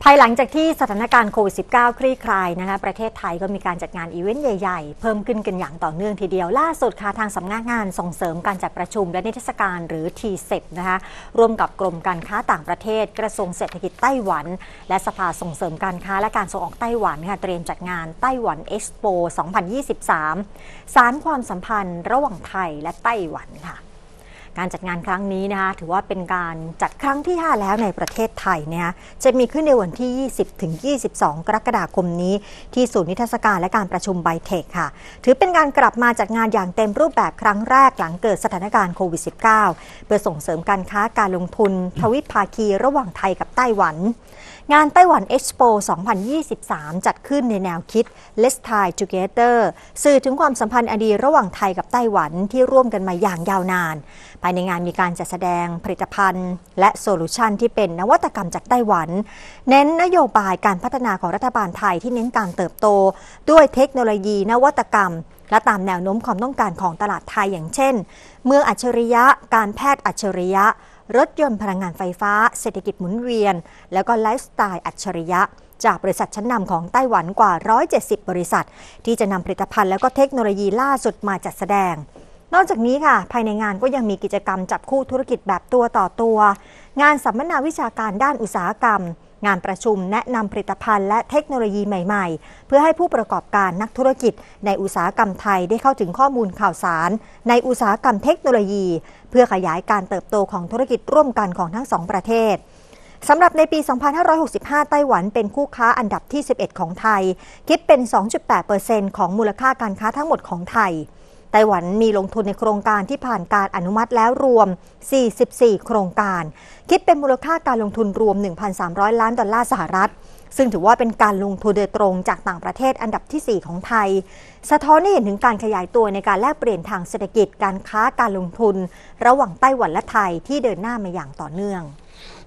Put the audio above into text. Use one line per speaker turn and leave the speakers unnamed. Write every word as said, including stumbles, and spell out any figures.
ภายหลังจากที่สถานการณ์โควิด สิบเก้า คลี่คลายนะคะประเทศไทยก็มีการจัดงานอีเวนต์ใหญ่ๆเพิ่มขึ้นกันอย่างต่อเนื่องทีเดียวล่าสุดค่ะทางสำนักงานส่งเสริมการจัดประชุมและนิทรรศการหรือ ที เซป นะคะร่วมกับกรมการค้าต่างประเทศกระทรวงเศรษฐกิจไต้หวันและสภาส่งเสริมการค้าและการส่งออกไต้หวันค่ะเตรียมจัดงานไต้หวันเอ็กซ์โป สองพันยี่สิบสาม สานความสัมพันธ์ระหว่างไทยและไต้หวันค่ะการจัดงานครั้งนี้นะคะถือว่าเป็นการจัดครั้งที่ห้าแล้วในประเทศไทยนะคะจะมีขึ้นในวันที่ ยี่สิบถึงยี่สิบสอง กรกฎาคมนี้ที่ศูนย์นิทรรศการและการประชุมไบเทคค่ะถือเป็นการกลับมาจัดงานอย่างเต็มรูปแบบครั้งแรกหลังเกิดสถานการณ์โควิด สิบเก้า เพื่อส่งเสริมการค้าการลงทุนทวิภาคีระหว่างไทยกับไต้หวันงานไต้หวันเอ็กซ์โป สองพันยี่สิบสาม จัดขึ้นในแนวคิด Let's Thai Together สื่อถึงความสัมพันธ์อดีตระหว่างไทยกับไต้หวันที่ร่วมกันมาอย่างยาวนานภายในงานมีการจัดแสดงผลิตภัณฑ์และโซลูชันที่เป็นนวัตกรรมจากไต้หวันเน้นนโยบายการพัฒนาของรัฐบาลไทยที่เน้นการเติบโตด้วยเทคโนโลยีนวัตกรรมและตามแนวโน้มความต้องการของตลาดไทยอย่างเช่นเมืองอัจฉริยะการแพทย์อัจฉริยะรถยนต์พลังงานไฟฟ้าเศรษฐกิจหมุนเวียนแล้วก็ไลฟ์สไตล์อัจฉริยะจากบริษัทชั้นนำของไต้หวันกว่าหนึ่งร้อยเจ็ดสิบบริษัทที่จะนำผลิตภัณฑ์และก็เทคโนโลยีล่าสุดมาจัดแสดงนอกจากนี้ค่ะภายในงานก็ยังมีกิจกรรมจับคู่ธุรกิจแบบตัวต่อตัวงานสัมมนาวิชาการด้านอุตสาหกรรมงานประชุมแนะนำผลิตภัณฑ์และเทคโนโลยีใหม่ๆเพื่อให้ผู้ประกอบการนักธุรกิจในอุตสาหกรรมไทยได้เข้าถึงข้อมูลข่าวสารในอุตสาหกรรมเทคโนโลยีเพื่อขยายการเติบโตของธุรกิจร่วมกันของทั้งสองประเทศสำหรับในปี สองพันห้าร้อยหกสิบห้า ไต้หวันเป็นคู่ค้าอันดับที่ สิบเอ็ด ของไทยคิดเป็น สองจุดแปดเปอร์เซ็นต์ ของมูลค่าการค้าทั้งหมดของไทยไต้หวันมีลงทุนในโครงการที่ผ่านการอนุมัติแล้วรวม สี่สิบสี่ โครงการคิดเป็นมูลค่าการลงทุนรวม หนึ่งพันสามร้อย ล้านดอลลาร์สหรัฐซึ่งถือว่าเป็นการลงทุนโดยตรงจากต่างประเทศอันดับที่ สี่ ของไทยสะท้อนให้เห็นถึงการขยายตัวในการแลกเปลี่ยนทางเศรษฐกิจการค้าการลงทุนระหว่างไต้หวันและไทยที่เดินหน้ามาอย่างต่อเนื่อง